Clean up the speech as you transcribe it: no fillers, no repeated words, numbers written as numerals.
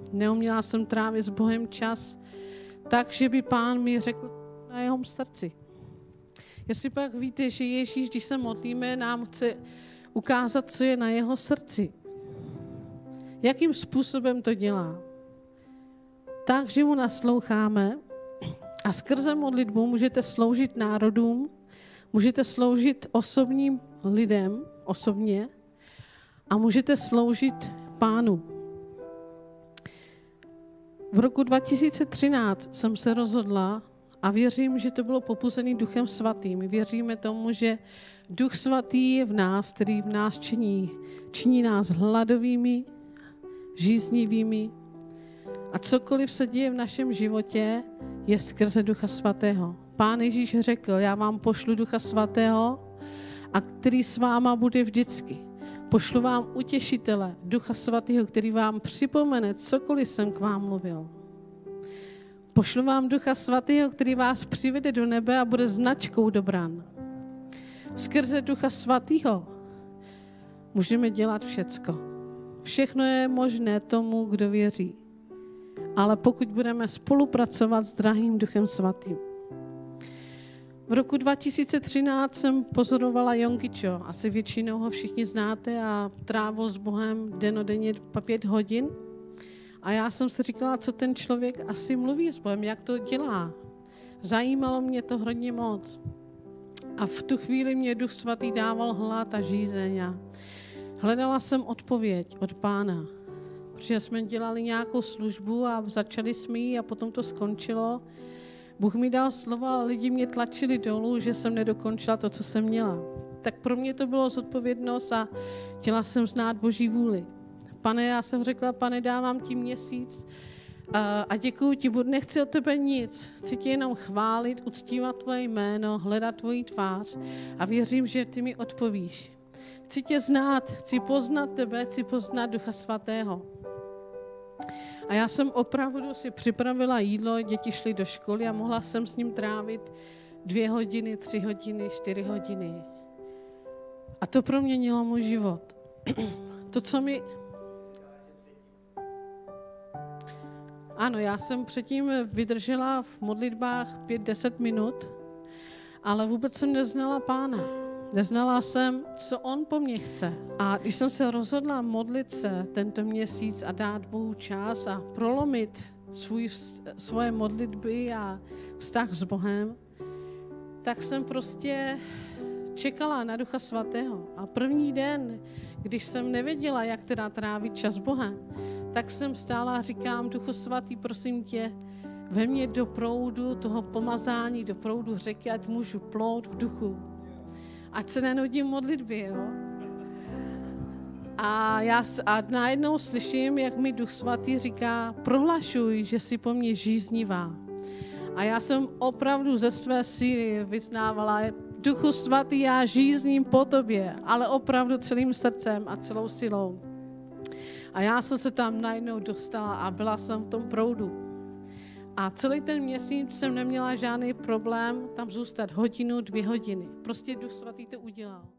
Neuměla jsem trávit s Bohem čas tak, že by Pán mi řekl na jeho srdci. Jestli pak víte, že Ježíš, když se modlíme, nám chce ukázat, co je na jeho srdci. Jakým způsobem to dělá? Tak, že mu nasloucháme a skrze modlitbu můžete sloužit národům, můžete sloužit osobním lidem, osobně, a můžete sloužit Pánu. V roku 2013 jsem se rozhodla a věřím, že to bylo popuzené Duchem Svatým. Věříme tomu, že Duch Svatý je v nás, který v nás činí nás hladovými, žíznivými. A cokoliv se děje v našem životě, je skrze Ducha Svatého. Pán Ježíš řekl, já vám pošlu Ducha Svatého, a který s váma bude vždycky. Pošlu vám utěšitele, Ducha Svatého, který vám připomene, cokoliv jsem k vám mluvil. Pošlu vám Ducha Svatého, který vás přivede do nebe a bude značkou do bran. Skrze Ducha Svatého můžeme dělat všecko. Všechno je možné tomu, kdo věří. Ale pokud budeme spolupracovat s drahým Duchem Svatým. V roku 2013 jsem pozorovala Yonggi-cho. Asi většinou ho všichni znáte a trávil s Bohem dennodenně 5 hodin. A já jsem si říkala, co ten člověk asi mluví s Bohem, jak to dělá. Zajímalo mě to hodně moc. A v tu chvíli mě Duch Svatý dával hlad a žízeň. A hledala jsem odpověď od Pána. Protože jsme dělali nějakou službu a začali jsme ji a potom to skončilo. Bůh mi dal slovo, ale lidi mě tlačili dolů, že jsem nedokončila to, co jsem měla. Tak pro mě to bylo zodpovědnost a chtěla jsem znát Boží vůli. Pane, já jsem řekla, Pane, dávám ti měsíc a děkuju ti, nechci od tebe nic. Chci tě jenom chválit, uctívat tvoje jméno, hledat tvoji tvář a věřím, že ty mi odpovíš. Chci tě znát, chci poznat tebe, chci poznat Ducha Svatého. A já jsem opravdu si připravila jídlo, děti šly do školy a mohla jsem s ním trávit 2 hodiny, 3 hodiny, 4 hodiny. A to proměnilo můj život. To, co mi... Ano, já jsem předtím vydržela v modlitbách 5-10 minut, ale vůbec jsem neznala Pána. Neznala jsem, co on po mně chce. A když jsem se rozhodla modlit se tento měsíc a dát Bohu čas a prolomit svoje modlitby a vztah s Bohem, tak jsem prostě čekala na Ducha Svatého. A první den, když jsem nevěděla, jak teda trávit čas s Bohem, tak jsem stála a říkám, Duchu Svatý, prosím tě, ve mně do proudu toho pomazání, do proudu řeky, ať můžu plout v duchu. Ať se nenudím modlitbě, jo. A najednou slyším, jak mi Duch Svatý říká, prohlašuj, že jsi po mně žíznivá. A já jsem opravdu ze své síly vyznávala, Duchu Svatý, já žízním po tobě, ale opravdu celým srdcem a celou silou. A já jsem se tam najednou dostala a byla jsem v tom proudu. A celý ten měsíc jsem neměla žádný problém tam zůstat 1, 2 hodiny. Prostě Duch Svatý to udělal.